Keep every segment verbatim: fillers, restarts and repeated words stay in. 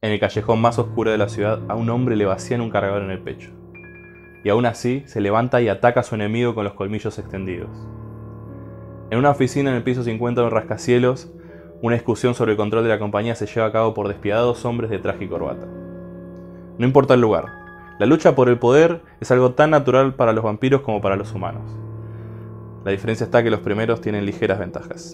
En el callejón más oscuro de la ciudad, a un hombre le vacían un cargador en el pecho. Y aún así, se levanta y ataca a su enemigo con los colmillos extendidos. En una oficina en el piso cincuenta de un rascacielos, una discusión sobre el control de la compañía se lleva a cabo por despiadados hombres de traje y corbata. No importa el lugar, la lucha por el poder es algo tan natural para los vampiros como para los humanos. La diferencia está que los primeros tienen ligeras ventajas.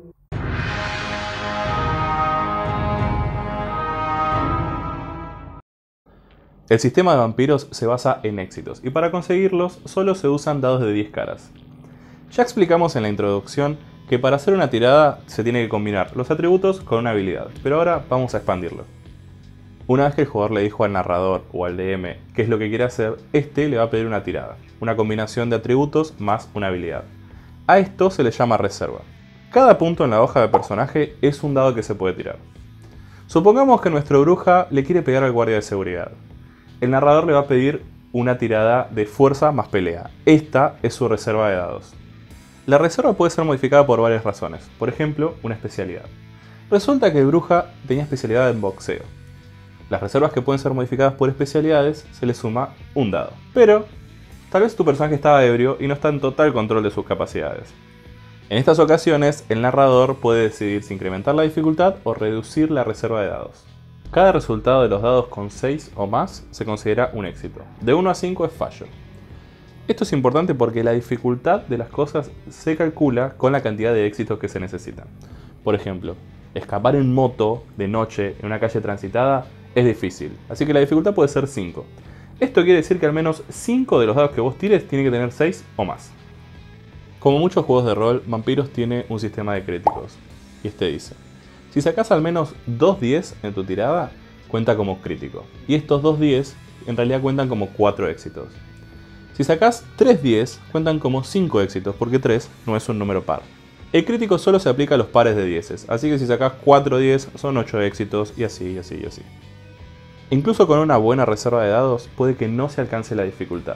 El sistema de vampiros se basa en éxitos, y para conseguirlos solo se usan dados de diez caras. Ya explicamos en la introducción que para hacer una tirada se tiene que combinar los atributos con una habilidad, pero ahora vamos a expandirlo. Una vez que el jugador le dijo al narrador o al D M qué es lo que quiere hacer, este le va a pedir una tirada, una combinación de atributos más una habilidad. A esto se le llama reserva. Cada punto en la hoja de personaje es un dado que se puede tirar. Supongamos que nuestro bruja le quiere pegar al guardia de seguridad. El narrador le va a pedir una tirada de fuerza más pelea. Esta es su reserva de dados. La reserva puede ser modificada por varias razones. Por ejemplo, una especialidad. Resulta que el bruja tenía especialidad en boxeo. Las reservas que pueden ser modificadas por especialidades se le suma un dado. Pero tal vez tu personaje estaba ebrio y no está en total control de sus capacidades. En estas ocasiones, el narrador puede decidir si incrementar la dificultad o reducir la reserva de dados. Cada resultado de los dados con seis o más se considera un éxito. De uno a cinco es fallo. Esto es importante porque la dificultad de las cosas se calcula con la cantidad de éxitos que se necesitan. Por ejemplo, escapar en moto de noche en una calle transitada es difícil, así que la dificultad puede ser cinco. Esto quiere decir que al menos cinco de los dados que vos tires tienen que tener seis o más. Como muchos juegos de rol, Vampiros tiene un sistema de críticos. Y este dice: si sacás al menos dos diez en tu tirada, cuenta como crítico. Y estos dos diez en realidad cuentan como cuatro éxitos. Si sacás tres diez, cuentan como cinco éxitos, porque tres no es un número par. El crítico solo se aplica a los pares de dieces, así que si sacás cuatro diez son ocho éxitos, y así, y así, y así. Incluso con una buena reserva de dados, puede que no se alcance la dificultad.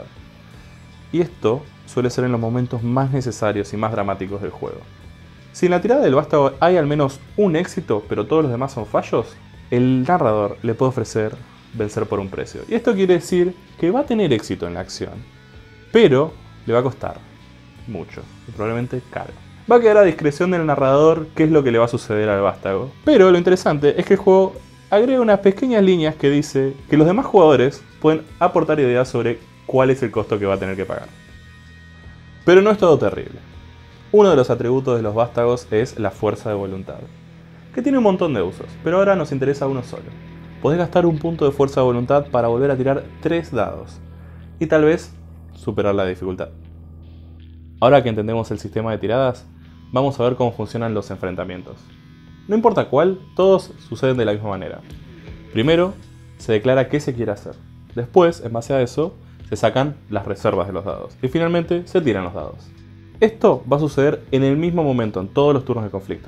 Y esto suele ser en los momentos más necesarios y más dramáticos del juego. Si en la tirada del vástago hay al menos un éxito, pero todos los demás son fallos, el narrador le puede ofrecer vencer por un precio. Y esto quiere decir que va a tener éxito en la acción, pero le va a costar mucho, y probablemente caro. Va a quedar a discreción del narrador qué es lo que le va a suceder al vástago. Pero lo interesante es que el juego agrega unas pequeñas líneas que dice que los demás jugadores pueden aportar ideas sobre cuál es el costo que va a tener que pagar. Pero no es todo terrible. Uno de los atributos de los vástagos es la fuerza de voluntad, que tiene un montón de usos, pero ahora nos interesa uno solo. Podés gastar un punto de fuerza de voluntad para volver a tirar tres dados, y tal vez superar la dificultad. Ahora que entendemos el sistema de tiradas, vamos a ver cómo funcionan los enfrentamientos. No importa cuál, todos suceden de la misma manera. Primero, se declara qué se quiere hacer. Después, en base a eso, se sacan las reservas de los dados. Y finalmente, se tiran los dados. Esto va a suceder en el mismo momento en todos los turnos de conflicto.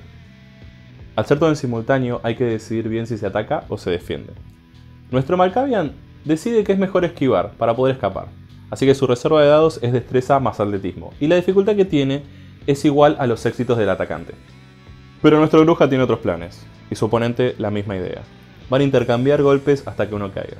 Al ser todo en simultáneo, hay que decidir bien si se ataca o se defiende. Nuestro Malkavian decide que es mejor esquivar para poder escapar. Así que su reserva de dados es destreza más atletismo. Y la dificultad que tiene es igual a los éxitos del atacante. Pero nuestro bruja tiene otros planes. Y su oponente la misma idea. Van a intercambiar golpes hasta que uno caiga.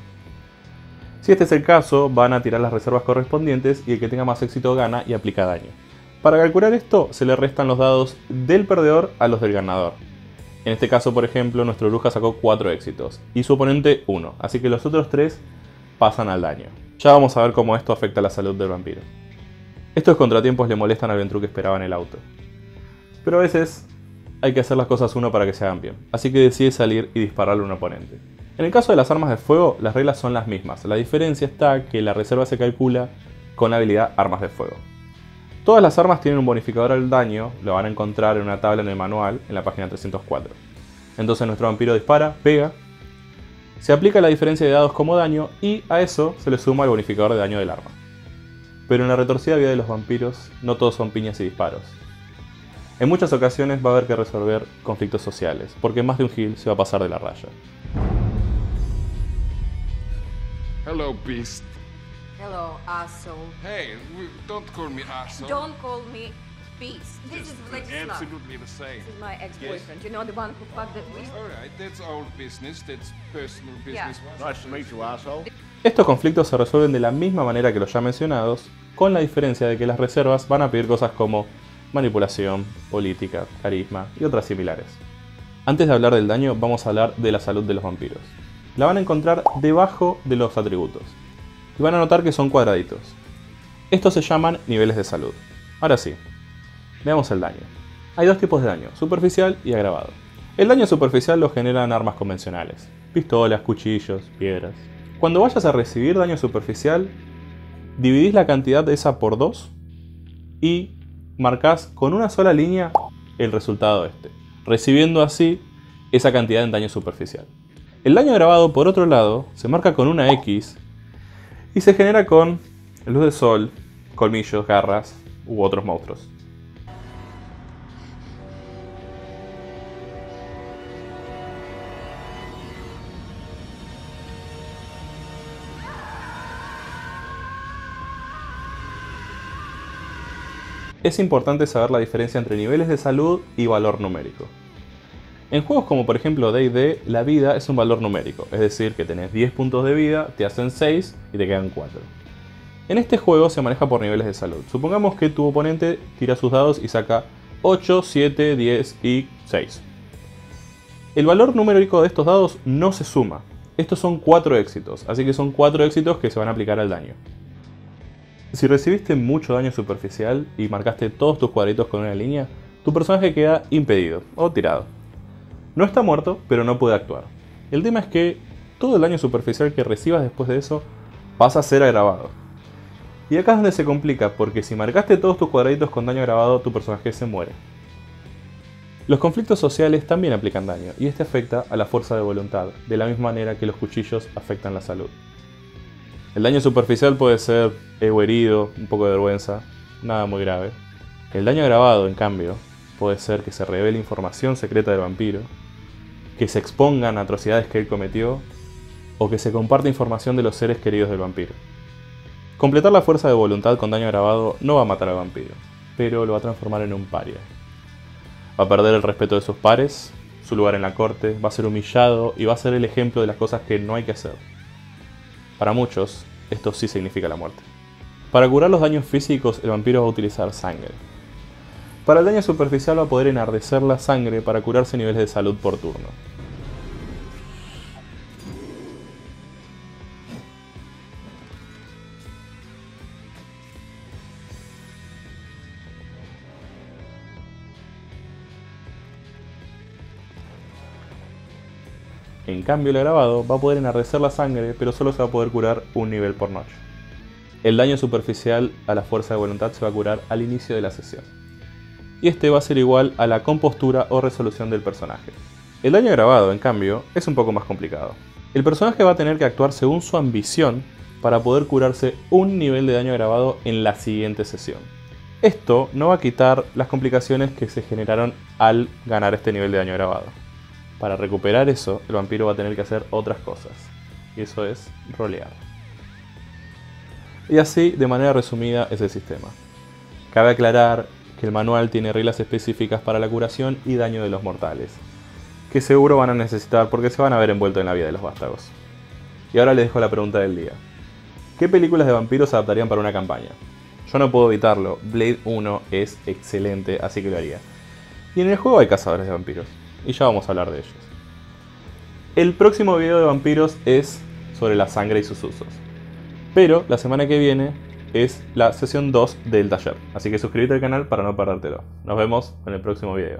Si este es el caso, van a tirar las reservas correspondientes y el que tenga más éxito gana y aplica daño. Para calcular esto, se le restan los dados del perdedor a los del ganador. En este caso, por ejemplo, nuestro bruja sacó cuatro éxitos y su oponente uno, así que los otros tres pasan al daño. Ya vamos a ver cómo esto afecta a la salud del vampiro. Estos contratiempos le molestan al Ventrue que esperaba en el auto. Pero a veces hay que hacer las cosas uno para que se hagan bien, así que decide salir y dispararle a un oponente. En el caso de las armas de fuego, las reglas son las mismas. La diferencia está que la reserva se calcula con la habilidad armas de fuego. Todas las armas tienen un bonificador al daño, lo van a encontrar en una tabla en el manual, en la página trescientos cuatro. Entonces nuestro vampiro dispara, pega, se aplica la diferencia de dados como daño y a eso se le suma el bonificador de daño del arma. Pero en la retorcida vida de los vampiros, no todos son piñas y disparos. En muchas ocasiones va a haber que resolver conflictos sociales, porque más de un heal se va a pasar de la raya. Hello, beast. Hello, asshole. Hey, we, don't call me asshole. Don't call me beast. This is religious love. Absolutely the same. This is my ex-boyfriend. You know, the one who fucked that witch. All right, that's old business. That's personal business. Nice to meet you, asshole. Estos conflictos se resuelven de la misma manera que los ya mencionados, con la diferencia de que las reservas van a pedir cosas como manipulación, política, carisma y otras similares. Antes de hablar del daño, vamos a hablar de la salud de los vampiros. La van a encontrar debajo de los atributos. Y van a notar que son cuadraditos. Estos se llaman niveles de salud. Ahora sí, veamos el daño. Hay dos tipos de daño, superficial y agravado. El daño superficial lo generan armas convencionales. Pistolas, cuchillos, piedras. Cuando vayas a recibir daño superficial, dividís la cantidad de esa por dos y marcás con una sola línea el resultado este, recibiendo así esa cantidad en daño superficial. El daño agravado, por otro lado, se marca con una X y se genera con luz de sol, colmillos, garras u otros monstruos. Es importante saber la diferencia entre niveles de salud y valor numérico. En juegos como por ejemplo D and D, la vida es un valor numérico, es decir, que tenés diez puntos de vida, te hacen seis y te quedan cuatro. En este juego se maneja por niveles de salud. Supongamos que tu oponente tira sus dados y saca ocho, siete, diez y seis. El valor numérico de estos dados no se suma. Estos son cuatro éxitos, así que son cuatro éxitos que se van a aplicar al daño. Si recibiste mucho daño superficial y marcaste todos tus cuadritos con una línea, tu personaje queda impedido o tirado. No está muerto, pero no puede actuar. El tema es que todo el daño superficial que recibas después de eso pasa a ser agravado. Y acá es donde se complica, porque si marcaste todos tus cuadraditos con daño agravado, tu personaje se muere. Los conflictos sociales también aplican daño, y este afecta a la fuerza de voluntad, de la misma manera que los cuchillos afectan la salud. El daño superficial puede ser ego herido, un poco de vergüenza, nada muy grave. El daño agravado, en cambio, puede ser que se revele información secreta del vampiro, que se expongan atrocidades que él cometió, o que se comparte información de los seres queridos del vampiro. Completar la fuerza de voluntad con daño agravado no va a matar al vampiro, pero lo va a transformar en un paria. Va a perder el respeto de sus pares, su lugar en la corte, va a ser humillado y va a ser el ejemplo de las cosas que no hay que hacer. Para muchos, esto sí significa la muerte. Para curar los daños físicos, el vampiro va a utilizar sangre. Para el daño superficial va a poder enardecer la sangre para curarse niveles de salud por turno. En cambio, el agravado va a poder enardecer la sangre, pero solo se va a poder curar un nivel por noche. El daño superficial a la fuerza de voluntad se va a curar al inicio de la sesión. Y este va a ser igual a la compostura o resolución del personaje. El daño agravado, en cambio, es un poco más complicado. El personaje va a tener que actuar según su ambición para poder curarse un nivel de daño agravado en la siguiente sesión. Esto no va a quitar las complicaciones que se generaron al ganar este nivel de daño agravado. Para recuperar eso, el vampiro va a tener que hacer otras cosas. Y eso es rolear. Y así, de manera resumida, es el sistema. Cabe aclarar que el manual tiene reglas específicas para la curación y daño de los mortales, que seguro van a necesitar porque se van a ver envueltos en la vida de los vástagos. Y ahora les dejo la pregunta del día. ¿Qué películas de vampiros se adaptarían para una campaña? Yo no puedo evitarlo, Blade uno es excelente, así que lo haría. Y en el juego hay cazadores de vampiros, y ya vamos a hablar de ellos. El próximo video de vampiros es sobre la sangre y sus usos. Pero la semana que viene es la sesión dos del taller, así que suscríbete al canal para no perdértelo. Nos vemos en el próximo video.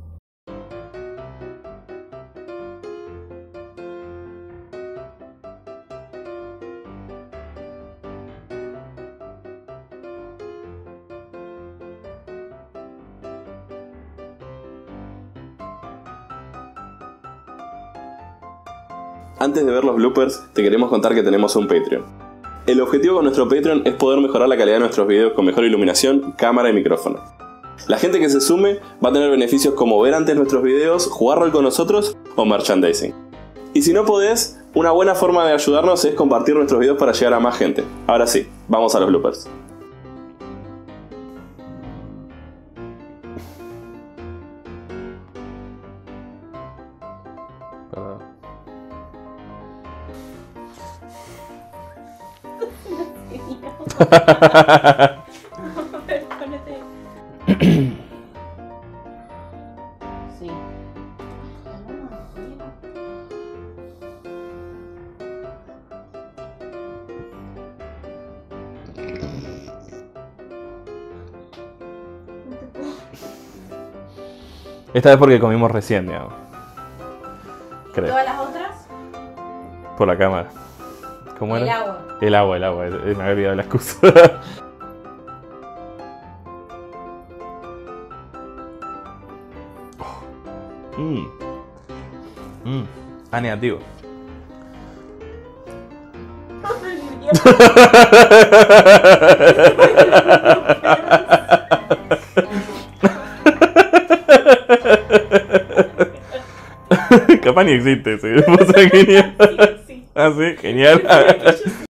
Antes de ver los bloopers, te queremos contar que tenemos un Patreon. El objetivo con nuestro Patreon es poder mejorar la calidad de nuestros videos con mejor iluminación, cámara y micrófono. La gente que se sume va a tener beneficios como ver antes nuestros videos, jugar rol con nosotros o merchandising. Y si no podés, una buena forma de ayudarnos es compartir nuestros videos para llegar a más gente. Ahora sí, vamos a los bloopers. Ponete. Sí. Esta vez porque comimos recién, digamos. Creo. ¿Todas las otras? Por la cámara. ¿Cómo El era? agua. El agua, el agua. eh, Me había olvidado la excusa. Mmm. Mmm. A negativo. Capaz ni existe, ¿sí? O sea, genial. Sí, sí. Ah, sí, genial.